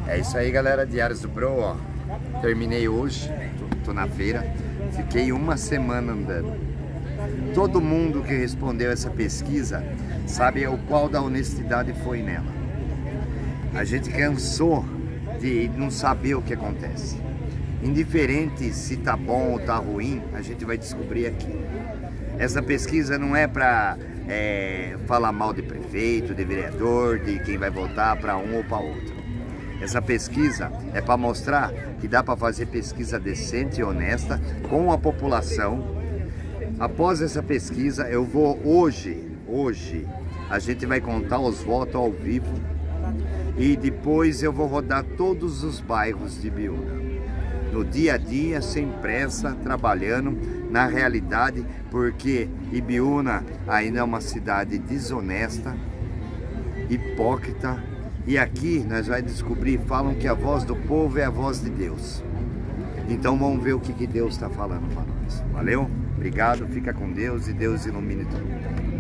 É isso aí, galera, Diários do Bro, ó. Terminei hoje, tô na feira, fiquei uma semana andando. Todo mundo que respondeu essa pesquisa sabe o qual da honestidade foi nela. A gente cansou de não saber o que acontece. Indiferente se tá bom ou tá ruim, a gente vai descobrir aqui. Essa pesquisa não é para falar mal de prefeito, de vereador, de quem vai votar para um ou para outro. Essa pesquisa é para mostrar que dá para fazer pesquisa decente e honesta com a população. Após essa pesquisa, eu vou hoje a gente vai contar os votos ao vivo e depois eu vou rodar todos os bairros de Ibiúna. No dia a dia, sem pressa, trabalhando na realidade, porque Ibiúna ainda é uma cidade desonesta, hipócrita. E aqui nós vamos descobrir, falam que a voz do povo é a voz de Deus. Então vamos ver o que Deus está falando para nós. Valeu? Obrigado, fica com Deus e Deus ilumine todo mundo.